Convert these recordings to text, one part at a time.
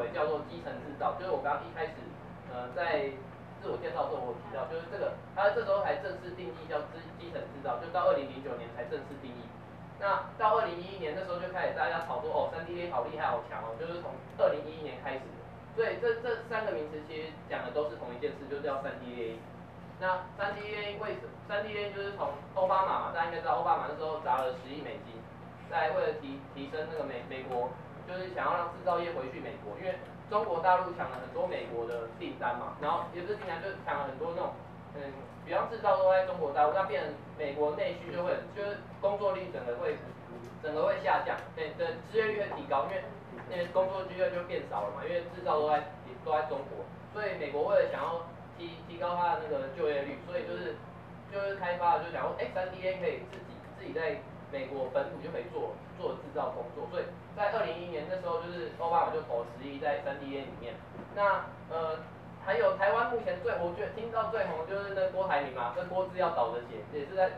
为叫做基层制造，就是我刚刚一开始在自我介绍的时候我提到，就是这个它这时候才正式定义叫基层制造，就到2009年才正式定义。那到2011年那时候就开始大家炒作哦，3D 列印好厉害好强哦，就是从2011年开始的。所以这三个名词其实讲的都是同一件事，就叫3D 列印。那3D 列印为什么？3D 列印就是从奥巴马嘛，大家应该知道奥巴马那时候砸了10亿美金，在为了提升那个美国，就是想要让制造业回去美国，因为中国大陆抢了很多美国的订单嘛，然后也不是订单，就是抢了很多那种比方制造都在中国大陆，那变成美国内需就会就是工作力整个会下降，失业率会提高，因为工作机会就变少了嘛，因为制造都在中国，所以美国为了想要提高它的那个就业率，所以就是开发了，就想说，3D 列印可以自己在美国本土就可以做制造工作，所以在2011年那时候就是奥巴马就投10亿在3D 列印里面。那还有台湾目前我觉得听到最红的就是那郭台铭嘛，跟郭志耀倒着写，也是在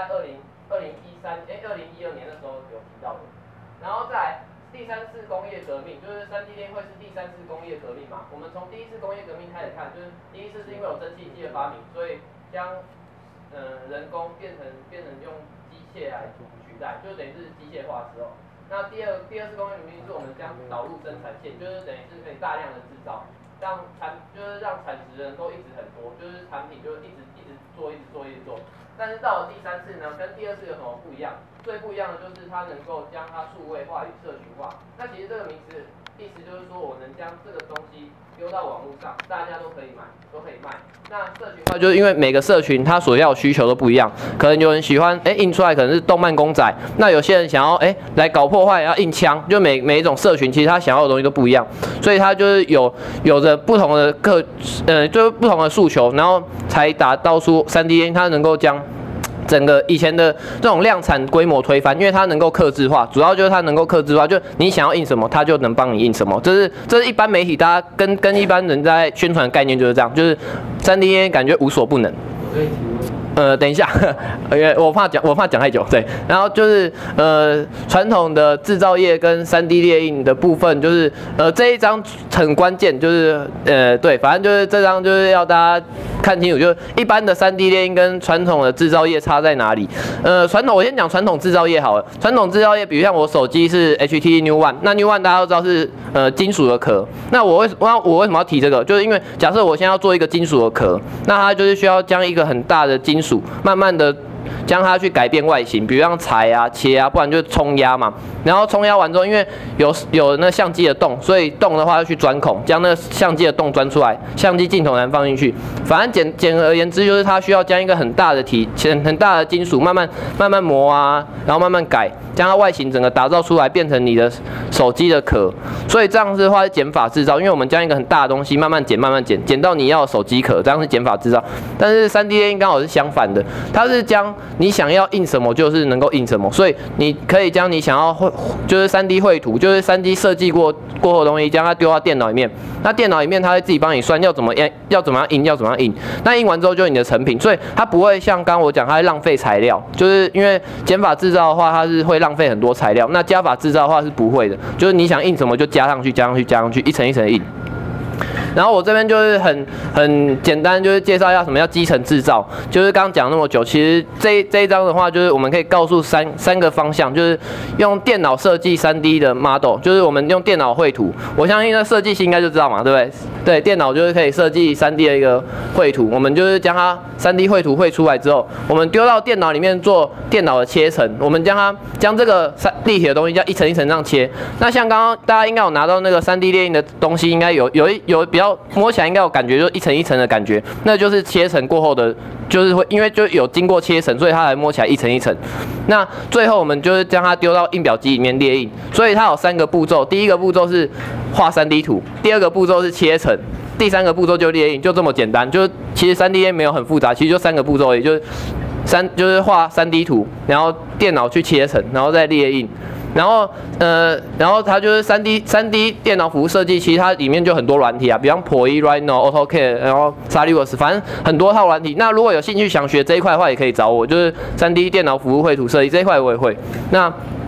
2012年的时候有提到的。然后再来第3次工业革命，就是3D 列印会是第3次工业革命嘛？我们从第1次工业革命开始看，就是第1次是因为有蒸汽机的发明，所以将人工变成用机械来取代，就等于是机械化的时候。那第二次工业革命是我们将导入生产线，就是等于是可以大量的制造，让产值能够一直很多，就是产品就一直做。但是到了第3次呢，跟第2次有什么不一样？最不一样的就是它能够将它数位化与社群化。那其实这个名词意思就是说，我能将这个东西丢到网络上，大家都可以买，都可以卖。那社群化就是因为每个社群它所要的需求都不一样，可能有人喜欢印出来可能是动漫公仔，那有些人想要来搞破坏要印枪，就每一种社群其实他想要的东西都不一样，所以他就是有着不同的就是不同的诉求，然后才达到出3D 列印它能够将整个以前的这种量产规模推翻，因为它能够客制化，主要就是它能够客制化，就你想要印什么，它就能帮你印什么。这是一般媒体大家跟一般人在宣传的概念就是这样，就是3D 列印感觉无所不能。等一下，因为我怕讲太久，对。然后就是传统的制造业跟3D 列印的部分，就是这一章很关键，就是对，反正就是这章就是要大家看清楚，就是一般的3D 列印跟传统的制造业差在哪里。我先讲传统制造业好了。传统制造业，比如像我手机是 HTC New One， 那 New One 大家都知道是金属的壳。那我为什么要提这个？就是因为假设我现在要做一个金属的壳，那它就是需要将一个很大的金属慢慢的将它去改变外形，比如像裁啊、切啊，不然就是冲压嘛。然后冲压完之后，因为有那相机的洞，所以洞的话要去钻孔，将那相机的洞钻出来，相机镜头才能放进去。反正简而言之，就是它需要将一个很大的金属慢慢磨啊，然后慢慢改，将它外形整个打造出来，变成你的手机的壳。所以这样子的话是减法制造，因为我们将一个很大的东西慢慢剪到你要的手机壳，这样是减法制造。但是3D 列印刚好是相反的，它是将你想要印什么就是能够印什么，所以你可以将你想要就是3D 绘图，就是3D 设计过后的东西，将它丢到电脑里面。那电脑里面它会自己帮你算要怎么样印。那印完之后就是你的成品，所以它不会像刚刚我讲，它会浪费材料，就是因为减法制造的话，它是会浪费很多材料。那加法制造的话是不会的，就是你想印什么就加上去，一层一层印。然后我这边就是很简单，就是介绍一下什么叫基层制造。就是刚刚讲那么久，其实这一章的话，就是我们可以告诉三个方向，就是用电脑设计3D 的 model， 就是我们用电脑绘图。我相信那设计系应该就知道嘛，对不对？对，电脑就是可以设计3D 的一个绘图。我们就是将它3D 绘图绘出来之后，我们丢到电脑里面做电脑的切层。我们将这个立体的东西这样一层一层这样切。那像刚刚大家应该有拿到那个3D 列印的东西，应该有比较摸起来应该有感觉，就一层一层的感觉，那就是切层过后的，就是会因为就有经过切层，所以它才摸起来一层一层。那最后我们就是将它丢到印表机里面列印，所以它有3个步骤，第一个步骤是画3D 图，第2个步骤是切层，第3个步骤就列印，就这么简单。就其实3D 列印没有很复杂，其实就3个步骤而已，就是画3D 图，然后电脑去切层，然后再列印。然后它就是3D 电脑服务设计，其实它里面就很多软体啊，比方 Pro、Rhino、AutoCAD， 然后 SolidWorks， 反正很多套软体。那如果有兴趣想学这一块的话，也可以找我，就是3D 电脑服务绘图设计这一块我也会。那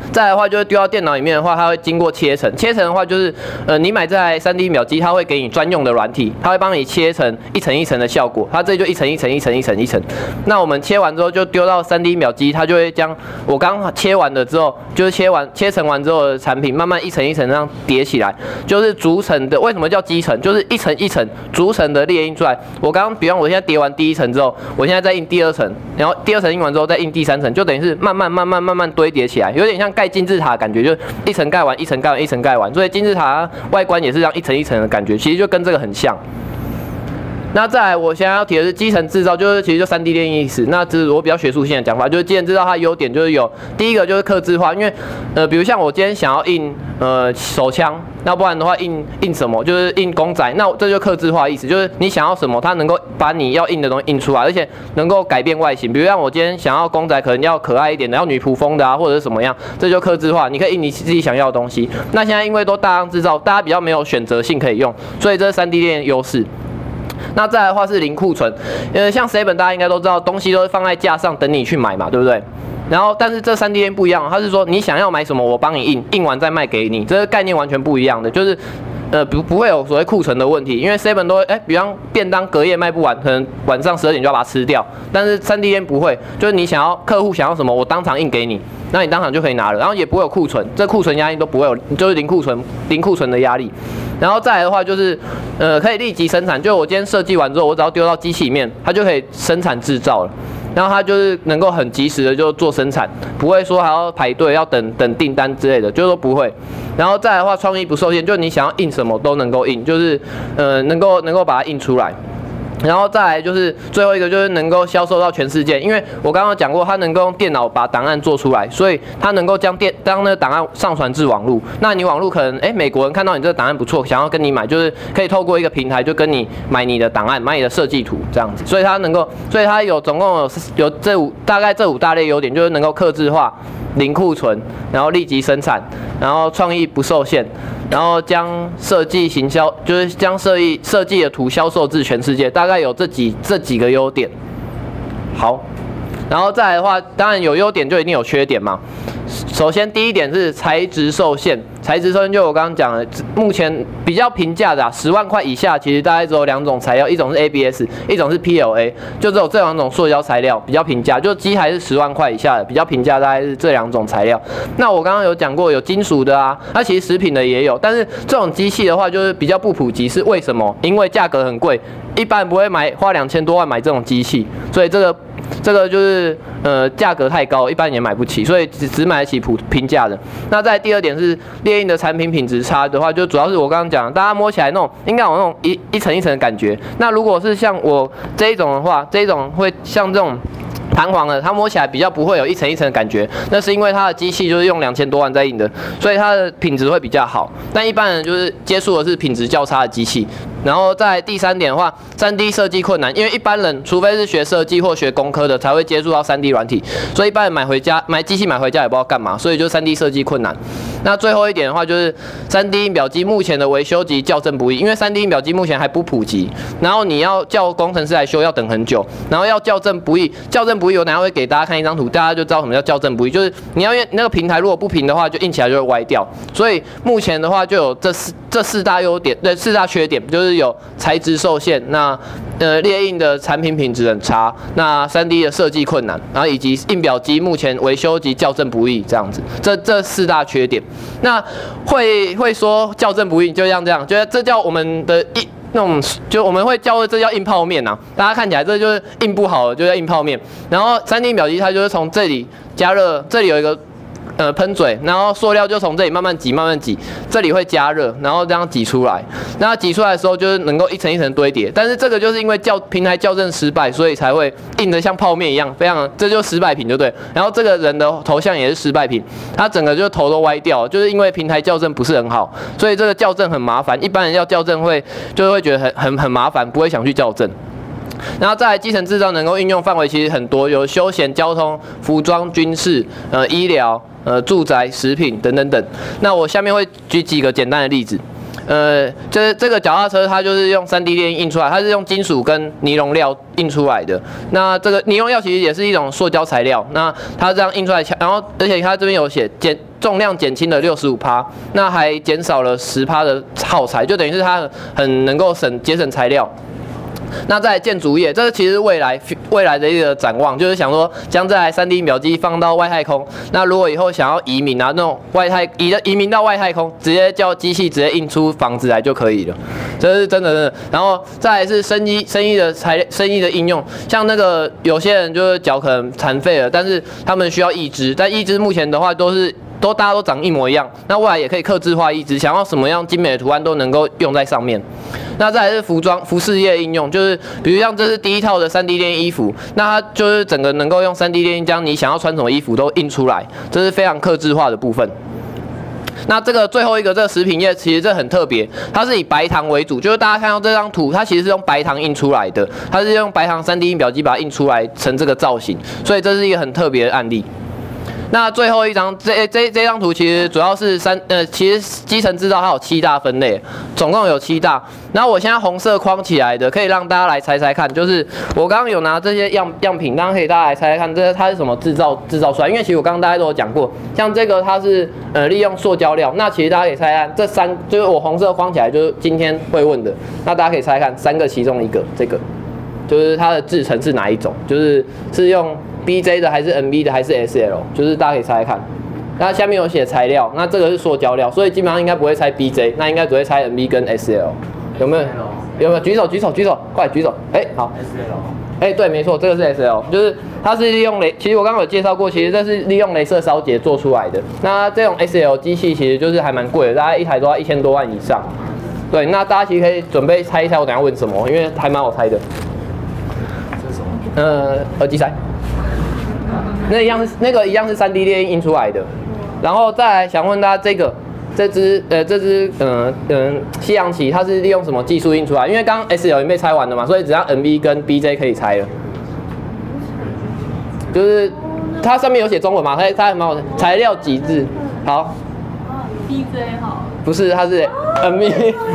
再来的话就是丢到电脑里面的话，它会经过切层。切层的话就是你买这台3D 印表机，它会给你专用的软体，它会帮你切成一层一层的效果。它这里就一层一层一层一层一层。那我们切完之后就丢到3D 印表机，它就会将我刚切完了之后，就是切成完之后的产品，慢慢一层一层这样叠起来，就是逐层的。为什么叫基层？就是一层一层逐层的列印出来。我刚刚比方我现在叠完第1层之后，我现在再印第2层，然后第2层印完之后再印第3层，就等于是慢慢堆叠起来，有点像盖金字塔的感觉，就是一层盖完一层盖完一层盖完。所以金字塔外观也是这样一层一层的感觉，其实就跟这个很像。那再来，我现在要提的是基层制造，就是其实就3D 列印意思。那这是我比较学术性的讲法，就是基层制造它的优点就是有第一个就是客制化，因为比如像我今天想要印手枪，那不然的话印什么，就是印公仔，那这就客制化的意思，就是你想要什么，它能够把你要印的东西印出来，而且能够改变外形。比如像我今天想要公仔，可能要可爱一点的，要女仆风的啊，或者是什么样，这就客制化，你可以印你自己想要的东西。那现在因为都大量制造，大家比较没有选择性可以用，所以这是3D 列印优势。那再来的话是零库存，像 Seven 大家应该都知道，东西都是放在架上等你去买嘛，对不对？然后，但是这3D 列印不一样，它是说你想要买什么，我帮你印，印完再卖给你，这个概念完全不一样的，就是不会有所谓库存的问题，因为 Seven 都会比方便当隔夜卖不完，可能晚上12点就要把它吃掉，但是3D 列印不会，就是你想要客户想要什么，我当场印给你，那你当场就可以拿了，然后也不会有库存，这库存压力都不会有，就是零库存的压力。然后再来的话就是可以立即生产，就我今天设计完之后，我只要丢到机器里面，它就可以生产制造了。然后它就是能够很及时的就做生产，不会说还要排队要等订单之类的，就是说不会。然后再来的话，创意不受限，就是你想要印什么都能够印，就是能够把它印出来。然后再来就是最后一个就是能够销售到全世界，因为我刚刚讲过，它能够用电脑把档案做出来，所以它能够将那个档案上传至网络。那你网络可能美国人看到你这个档案不错，想要跟你买，就是可以透过一个平台就跟你买你的档案，买你的设计图这样子。所以它总共有大概这5大类优点，就是能够客制化、零库存，然后立即生产，然后创意不受限。然后将设计行销，就是将设计的图销售至全世界，大概有这几个优点。好，然后再来的话，当然有优点就一定有缺点嘛。首先第一点是材质受限，材质受限就我刚刚讲的，目前比较平价的10万块以下，其实大概只有2种材料，一种是 ABS， 一种是 PLA， 就只有这2种塑胶材料比较平价，就机台是10万块以下的，比较平价大概是这2种材料。那我刚刚有讲过有金属的啊，那其实食品的也有，但是这种机器的话就是比较不普及，是为什么？因为价格很贵，一般人不会花2000多万买这种机器，所以这个就是价格太高，一般人也买不起，所以只买得起平价的。那再第2点是列印的产品品质差的话，就主要是我刚刚讲，大家摸起来那种应该有那种一层一层的感觉。那如果是像我这一种的话，这一种会像这种弹簧的，它摸起来比较不会有一层一层的感觉，那是因为它的机器就是用2000多万在印的，所以它的品质会比较好。但一般人就是接触的是品质较差的机器。然后在第3点的话，3D 设计困难，因为一般人除非是学设计或学工科的才会接触到3D 软体，所以一般人买机器买回家也不知道干嘛，所以就 3D 设计困难。那最后一点的话就是3D 印表机目前的维修及校正不易，因为3D 印表机目前还不普及，然后你要叫工程师来修要等很久，然后要校正不易，我等下会给大家看一张图，大家就知道什么叫校正不易，就是你要那个平台如果不平的话，就印起来就会歪掉。所以目前的话就有这四大优点，对，4大缺点，就是有材质受限，那列印的产品品质很差，那3D 的设计困难，然后以及印表机目前维修及校正不易这样子，这4大缺点。那会说校正不易，就像这样，觉得这叫我们的那种，就我们会叫这叫印泡面啊，大家看起来这就是印不好了，就叫印泡面。然后3D 印表机它就是从这里加热，这里有一个喷嘴，然后塑料就从这里慢慢挤，这里会加热，然后这样挤出来。那挤出来的时候就是能够一层一层堆叠，但是这个就是因为平台校正失败，所以才会印得像泡面一样，这就失败品就对。然后这个人的头像也是失败品，他整个就头都歪掉了，就是因为平台校正不是很好，所以这个校正很麻烦，一般人要校正就会觉得很麻烦，不会想去校正。然后再来基层制造能够应用范围其实很多，有休闲、交通、服装、军事、医疗、住宅、食品等等等。那我下面会举几个简单的例子。 这个脚踏车它就是用3D 列印印出来，它是用金属跟尼龙料印出来的。那这个尼龙料其实也是一种塑胶材料，那它这样印出来，然后而且它这边有写重量减轻了65%，那还减少了10%的耗材，就等于是它很能够节省材料。那在建筑业，这个其实未来的一个展望，就是想说将这台3D 印表机放到外太空。那如果以后想要移民啊，那种移民到外太空，直接叫机器直接印出房子来就可以了，这是真的。然后再来是生医的应用，像那个有些人就是脚可能残废了，但是他们需要义肢，但义肢目前的话大家都长一模一样，那未来也可以客制化义肢，想要什么样精美的图案都能够用在上面。那再来是服饰业应用，就是比如像这是第一套的3D 列印衣服，那它就是整个能够用3D 列印将你想要穿什么衣服都印出来，这是非常客制化的部分。那这个最后一个这个食品业其实这很特别，它是以白糖为主，就是大家看到这张图，它其实是用白糖印出来的，它是用白糖3D 印表机把它印出来成这个造型，所以这是一个很特别的案例。那最后一张这张图其实主要是其实基层制造它有7大分类，总共有7大。然后我现在红色框起来的，可以让大家来猜猜看，就是我刚刚有拿这些样品，大家来猜猜看，它是什么制造出来？因为其实我刚刚大家都有讲过，像这个它是利用塑胶料，那其实大家可以猜看，这就是我红色框起来，就是今天会问的，那大家可以猜看3个其中一个，这个就是它的制成是哪一种，是用BJ 的还是 MB 的还是 SL， 就是大家可以猜猜看。那下面有写材料，那这个是塑胶料，所以基本上应该不会猜 BJ， 那应该只会猜 MB 跟 SL， 有没有？举手，快举手！好 ，SL， 对，没错，这个是 SL， 就是它是利用其实我刚刚有介绍过，其实这是利用雷射烧结做出来的。那这种 SL 机器其实就是还蛮贵的，大概一台都要1000多万以上。对，那大家其实可以准备猜一猜我等一下问什么，因为还蛮好猜的。这是什么？耳机塞。那个一样是3D 列印出来的，然后再来想问大家这支西洋旗它是利用什么技术印出来？因为刚刚 SL 已经被猜完了嘛，所以只要 MB 跟 BJ 可以猜了。就是它上面有写中文嘛，它很好，材料几字？好。BJ 好。不是，它是 MB。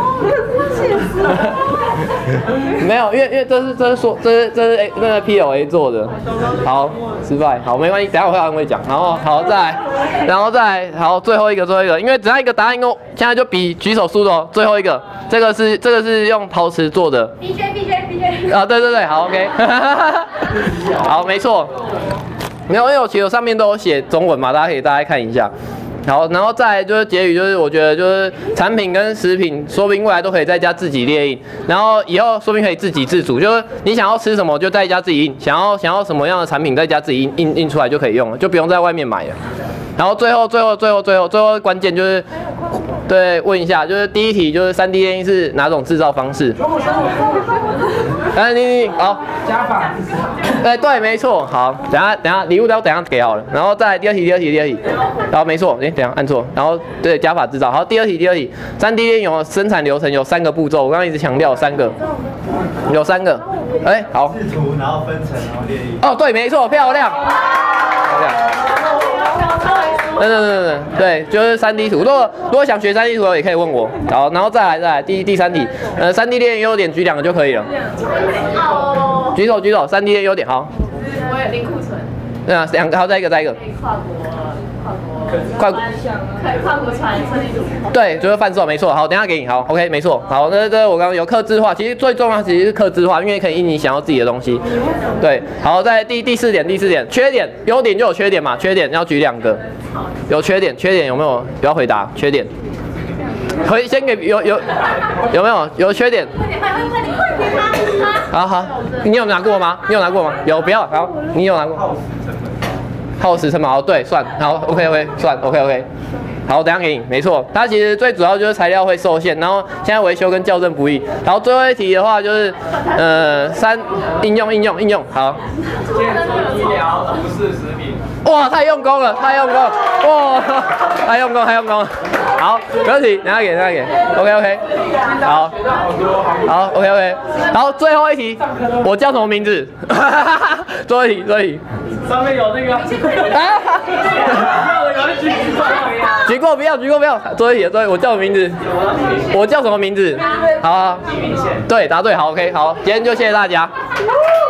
没有，因为这是那个 PLA 做的。好，失败。好，没关系，等一下我会安慰讲。然后好再来，好最后一个，因为只要一个答案现在就比举手输的哦。最后一个，这个是用陶瓷做的。BJ。啊，对，好 OK。好，没错。没有，因为我其实上面都有写中文嘛，大家看一下。好，然后再来就是结语，就是我觉得就是产品跟食品，说不定未来都可以在家自己列印，然后以后说不定可以自给自足，就是你想要吃什么就在家自己印，想要什么样的产品在家自己印出来就可以用了，就不用在外面买了。然后最后关键就是，对，问一下，就是第一题就是3D 列印是哪种制造方式？你好，加法。对，没错。好，等下礼物等下给好了。然后再来第二题。然后没错，等下按错。然后对，加法制造。好，第二题，3D 列印有生产流程有3个步骤，我刚刚一直强调有3个。好。制图，然后分层，然后列印。哦，对，没错，漂亮。对，就是3D 图。如果想学3D 图，也可以问我。好，然后再来第3题，3D 列印优点举2个就可以了。举手，3D 列印优点好。我有零库存。对啊，2个，好，再一个。可以跨国传设计图。对，就是贩售，没错。好，等一下给你。好 ，OK， 没错。好，这我刚刚有客制化，其实最重要其实是客制化，因为可以印你想要自己的东西。对，好，在第四点，缺点，优点就有缺点嘛，缺点要举2个。有缺点有没有？不要回答缺点。可以先给有没有？有缺点？好，你有拿过吗？有，不要。好，你有拿过？耗时成本，好，对，算，好 ，OK， 算 ，OK， 好，等一下给你，没错，它其实最主要就是材料会受限，然后现在维修跟校正不易，然后最后一题的话就是应用，好。建筑医疗服饰食品。哇，太用功了，哇，太用功了。 好，没问题，等下给，OK， 好 ，OK， 好，最后一题，我叫什么名字？最后一题， 上面有那个， 举过不要，最后一题，我叫什么名字？我叫什么名字？好，对，答对，好 ，OK， 好，今天就谢谢大家。